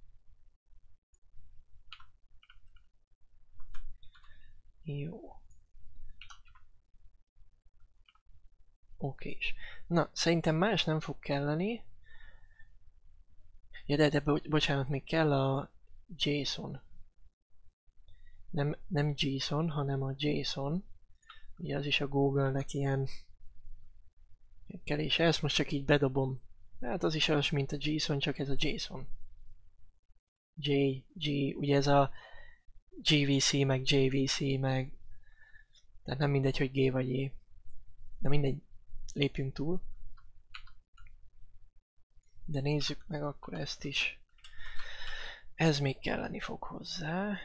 Speaker 1: Jó. Oké is. Na, szerintem más nem fog kelleni. Ja, de, de bo bocsánat, még kell a JSON. Nem, nem JSON, hanem a JSON. Ugye az is a Google-nek ilyen kell, és ezt most csak így bedobom. Hát az is az, mint a JSON, csak ez a JSON. J, G, ugye ez a gé vé cé, meg jé vé cé, meg... Tehát nem mindegy, hogy G vagy J. De mindegy, lépjünk túl. De nézzük meg akkor ezt is. Ez még kelleni fog hozzá.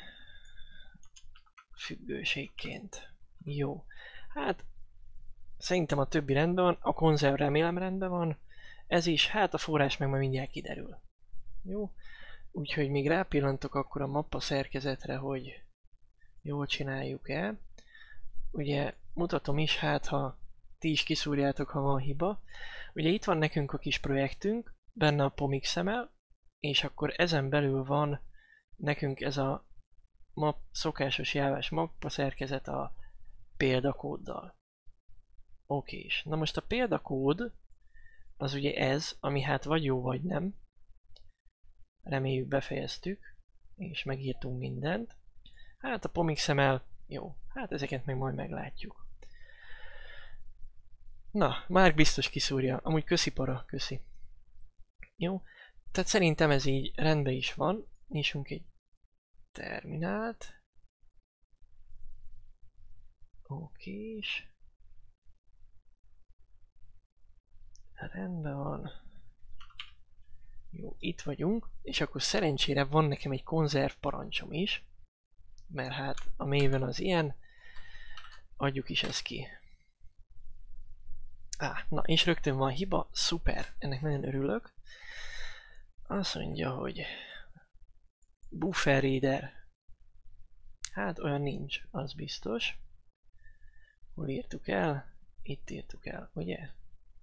Speaker 1: Függőségként. Jó. Hát szerintem a többi rendben van. A konzerv remélem rendben van. Ez is, hát a forrás meg majd mindjárt kiderül. Jó. Úgyhogy még rápillantok akkor a mappa szerkezetre, hogy jól csináljuk-e. Ugye mutatom is, hát ha ti is kiszúrjátok, ha van hiba. Ugye itt van nekünk a kis projektünk, benne a pomxml, és akkor ezen belül van nekünk ez a map, szokásos jávás mappa szerkezet a példakóddal. Oké, és na most a példakód az ugye ez, ami hát vagy jó, vagy nem. Reméljük befejeztük, és megírtunk mindent. Hát a pomxml jó, hát ezeket meg majd meglátjuk. Na, már biztos kiszúrja. Amúgy köszi para, köszi. Jó, tehát szerintem ez így rendben is van. Nyissunk egy terminált. Okés. Rendben van. Jó, itt vagyunk, és akkor szerencsére van nekem egy konzerv parancsom is, mert hát a Maven az ilyen, adjuk is ezt ki. Á, na és rögtön van hiba, szuper, ennek nagyon örülök. Azt mondja, hogy Buffer reader. Hát olyan nincs, az biztos. Hol írtuk el? Itt írtuk el, ugye?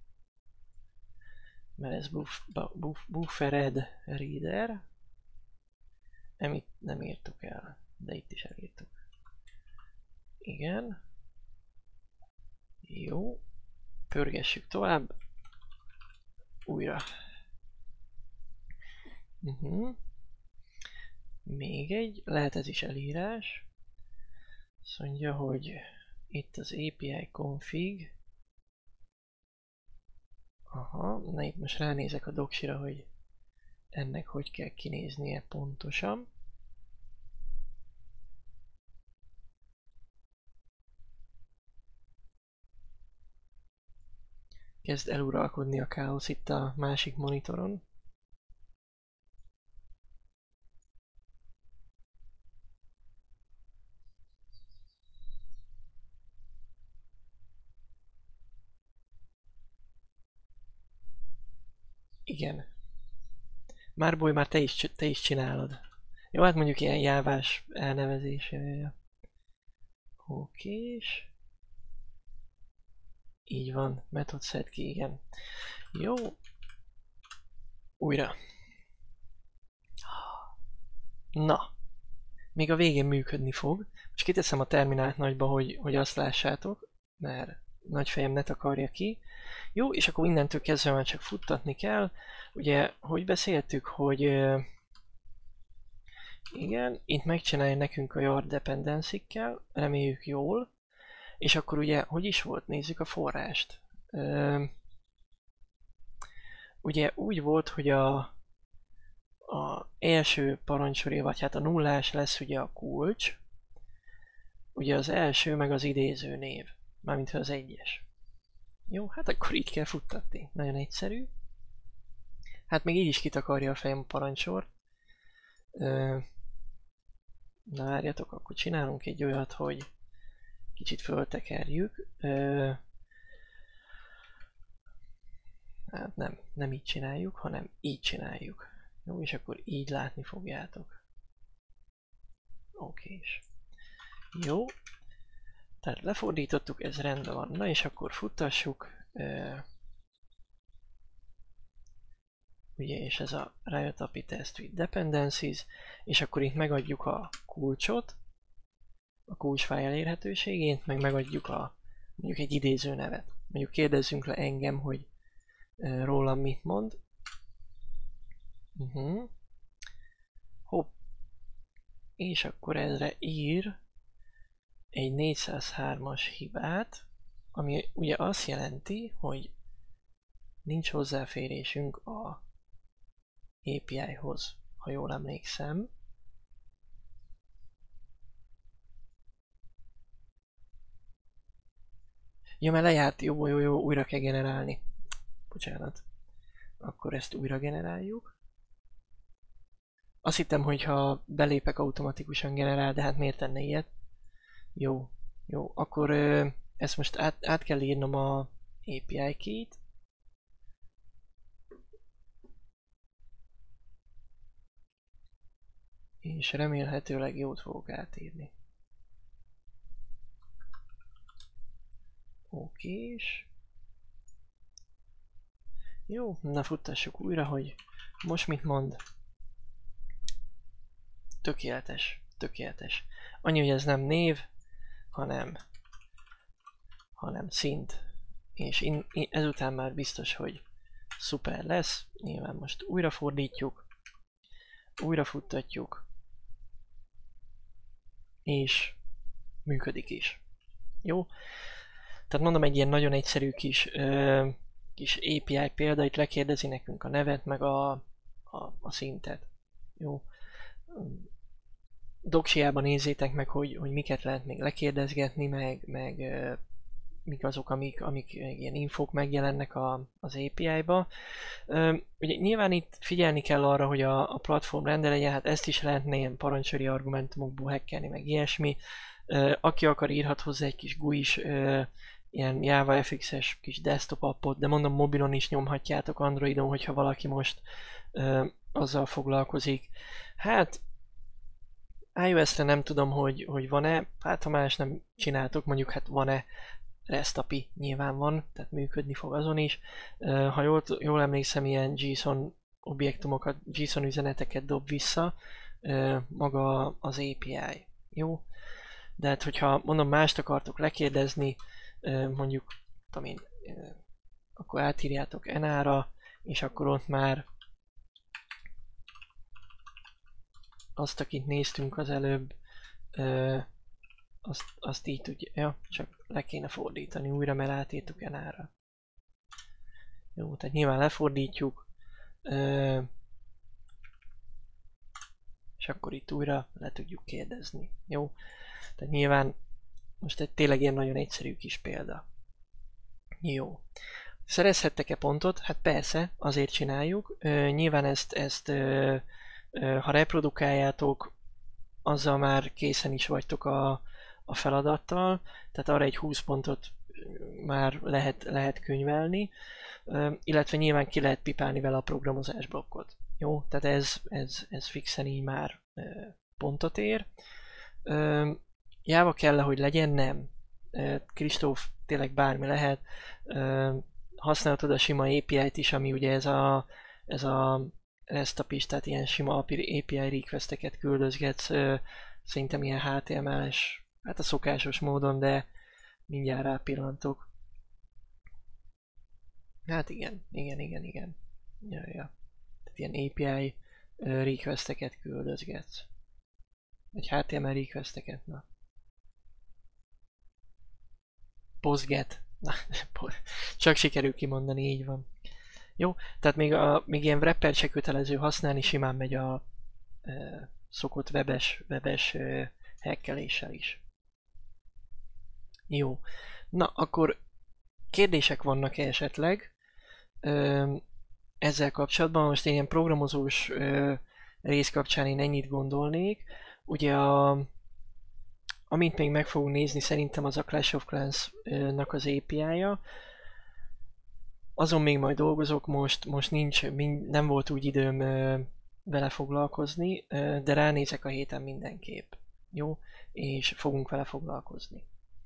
Speaker 1: Mert ez buff, buff, buffered reader. Nem, itt nem írtuk el, de itt is elírtuk. Igen. Jó. Pörgessük tovább. Újra. Uh-huh. Még egy, lehet ez is elírás. Azt mondja, hogy itt az á pé i config. Aha, na itt most ránézek a docsira, hogy ennek hogy kell kinéznie pontosan. Kezd eluralkodni a káosz itt a másik monitoron. Igen. Márboly, már te is, te is csinálod. Jó, hát mondjuk ilyen jávás elnevezés. Okés. Így van, method set ki, igen. Jó. Újra. Na. Még a végén működni fog. Most kiteszem a terminált nagyba, hogy, hogy azt lássátok, mert nagy fejem ne takarja ki. Jó, és akkor innentől kezdve már csak futtatni kell. Ugye, hogy beszéltük, hogy euh, igen, itt megcsinálja nekünk a yard dependency-kkel, reméljük jól. És akkor ugye, hogy is volt? Nézzük a forrást. Ö, ugye úgy volt, hogy a, a első parancsoré, vagy hát a nullás lesz ugye a kulcs. Ugye az első meg az idéző név. Mármint az egyes. Jó, hát akkor így kell futtatni. Nagyon egyszerű. Hát még így is kitakarja a fejem a parancsort. Ö, na várjatok, akkor csinálunk egy olyat, hogy kicsit föltekerjük. Ö, hát nem, nem így csináljuk, hanem így csináljuk. Jó, és akkor így látni fogjátok. Okés. Jó. Tehát lefordítottuk, ez rendben van. Na és akkor futtassuk. Ö, ugye, és ez a Riot á pé i test with dependencies, és akkor itt megadjuk a kulcsot, a kulcsfájl elérhetőségét, meg megadjuk a, mondjuk egy idéző nevet. Mondjuk kérdezzünk le engem, hogy e, rólam mit mond. Uh-huh. Hopp. És akkor ezre ír egy négyszázhármas hibát, ami ugye azt jelenti, hogy nincs hozzáférésünk a á pé i-hoz, ha jól emlékszem. Ja, mert lejárt, jó, jó, jó, újra kell generálni. Bocsánat. Akkor ezt újra generáljuk. Azt hittem, hogy ha belépek, automatikusan generál, de hát miért tenne ilyet? Jó, jó, akkor ö, ezt most át, át kell írnom a á pé i key-t. És remélhetőleg jót fogok átírni. Okés. Jó, na futtassuk újra, hogy most mit mond. Tökéletes, tökéletes. Annyi, hogy ez nem név, hanem, hanem szint. És in, in, ezután már biztos, hogy szuper lesz. Nyilván most újra fordítjuk, újra futtatjuk, és működik is. Jó? Tehát mondom, egy ilyen nagyon egyszerű kis, ö, kis á pé i példa, itt lekérdezi nekünk a nevet, meg a, a, a szintet. Jó? Doksiában nézzétek meg, hogy, hogy miket lehet még lekérdezgetni, meg, meg ö, mik azok, amik, amik ilyen infók megjelennek a, az á pé i-ba. Ö, ugye nyilván itt figyelni kell arra, hogy a, a platform rendelje, hát ezt is lehetne ilyen parancsori argumentumokból hackelni, meg ilyesmi. Ö, aki akar, írhat hozzá egy kis gui is, ö, ilyen JavaFX-es kis desktop appot, de mondom, mobilon is nyomhatjátok, Androidon, hogyha valaki most ö, azzal foglalkozik. Hát iOS-re nem tudom, hogy, hogy van-e, hát ha más nem csináltok, mondjuk hát van-e REST á pé i, nyilván van, tehát működni fog azon is. Ha jól, jól emlékszem, ilyen JSON objektumokat, JSON üzeneteket dob vissza maga az á pé i. Jó? De hát hogyha mondom mást akartok lekérdezni, mondjuk, tudom én, akkor átírjátok en á-ra, és akkor ott már azt, akit néztünk az előbb, azt, azt így tudja, ja, csak le kéne fordítani újra, mert átírtuk en á-ra. Jó, tehát nyilván lefordítjuk, és akkor itt újra le tudjuk kérdezni. Jó, tehát nyilván most egy tényleg ilyen nagyon egyszerű kis példa. Jó. Szerezhettek-e pontot? Hát persze, azért csináljuk. Ö, nyilván ezt, ezt ö, ö, ha reprodukáljátok, azzal már készen is vagytok a, a feladattal, tehát arra egy húsz pontot már lehet, lehet könyvelni, ö, illetve nyilván ki lehet pipálni vele a programozás blokkot. Jó, tehát ez, ez, ez fixen így már ö, pontot ér. Ö, Java kell, hogy legyen? Nem. Kristóf, tényleg bármi lehet. Használhatod a sima á pé i-t is, ami ugye ez a, ez a REST á pé i, tehát ilyen sima á pé i requesteket küldözgetsz, szerintem ilyen há té em el-es, hát a szokásos módon, de mindjárt rápillantok. Hát igen, igen, igen, igen. Ja, ja. Tehát ilyen á pé i requesteket küldözgetsz. Vagy há té em el requesteket, na. Postget. Na, csak sikerül kimondani, így van. Jó, tehát még, a, még ilyen wrapper se kötelező használni, simán megy a e, szokott webes, webes e, hackeléssel is. Jó, na akkor kérdések vannak-e esetleg e, ezzel kapcsolatban? Most én ilyen programozós e, rész kapcsán én ennyit gondolnék. Ugye a Amint még meg fogunk nézni, szerintem az a Clash of Clans-nak az á pé i-ja. Azon még majd dolgozok, most, most nincs, nem volt úgy időm vele foglalkozni, de ránézek a héten mindenképp. Jó? És fogunk vele foglalkozni.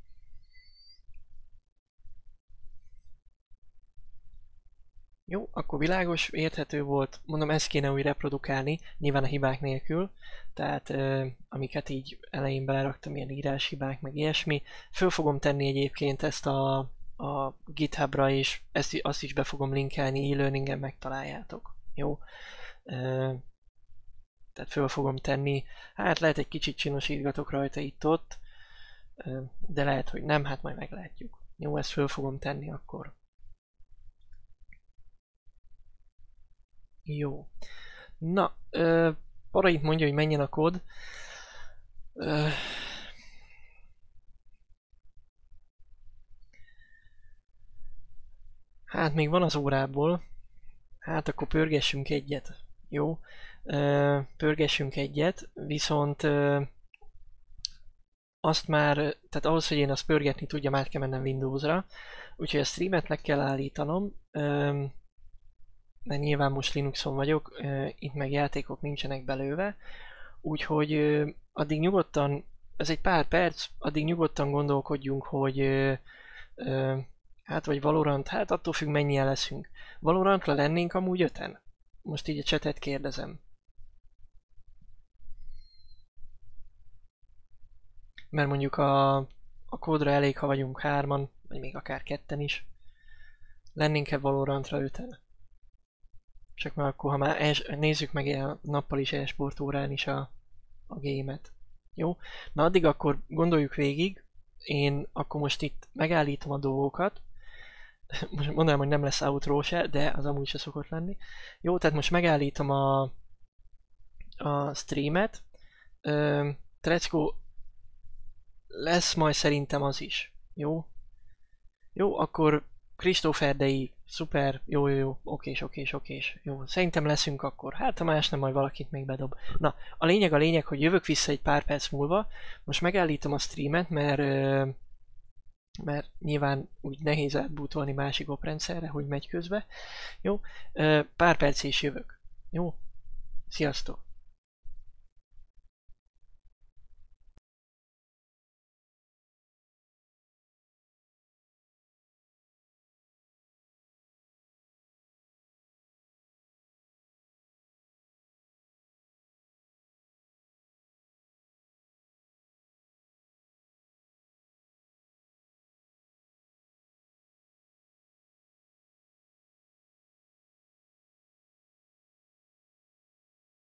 Speaker 1: Jó, akkor világos, érthető volt, mondom, ezt kéne úgy reprodukálni, nyilván a hibák nélkül, tehát euh, amiket így elején beleraktam, ilyen íráshibák, meg ilyesmi. Föl fogom tenni egyébként ezt a, a GitHubra, és ezt, azt is be fogom linkelni, e-learningen megtaláljátok. Jó? Euh, tehát föl fogom tenni, hát lehet egy kicsit csinosítgatok rajta itt-ott, de lehet, hogy nem, hát majd meglátjuk. Jó, ezt föl fogom tenni akkor. Jó. Na, uh, Parait mondja, hogy menjen a kód. Uh, hát még van az órából. Hát akkor pörgessünk egyet. Jó. Uh, pörgessünk egyet, viszont uh, azt már, tehát ahhoz, hogy én azt pörgetni tudjam, át kell mennem Windowsra. Úgyhogy a streamet le kell állítanom. Uh, mert nyilván most Linuxon vagyok, itt meg játékok nincsenek belőle, úgyhogy addig nyugodtan, ez egy pár perc, addig nyugodtan gondolkodjunk, hogy hát vagy Valorant, hát attól függ mennyien leszünk. Valorantra lennénk amúgy öten? Most így a chatet kérdezem. Mert mondjuk a, a kódra elég, ha vagyunk hárman, vagy még akár ketten is. Lennénk-e Valorantra öten? Csak már akkor, ha már es, nézzük meg a nappal is e-sport órán is a, a gémet. Jó? Na addig akkor gondoljuk végig. Én akkor most itt megállítom a dolgokat. Most mondanám, hogy nem lesz outro se, de az amúgy se szokott lenni. Jó, tehát most megállítom a, a streamet. Treckó lesz majd szerintem az is. Jó? Jó, akkor Kristóf Erdei, szuper, jó, jó, jó, okés, okés, okés, jó, szerintem leszünk akkor, hát ha más nem, majd valakit még bedob. Na, a lényeg a lényeg, hogy jövök vissza egy pár perc múlva, most megállítom a streamet, mert, mert nyilván úgy nehéz átbútolni másik oprendszerre, hogy megy közbe, jó, pár perc és jövök, jó, sziasztok!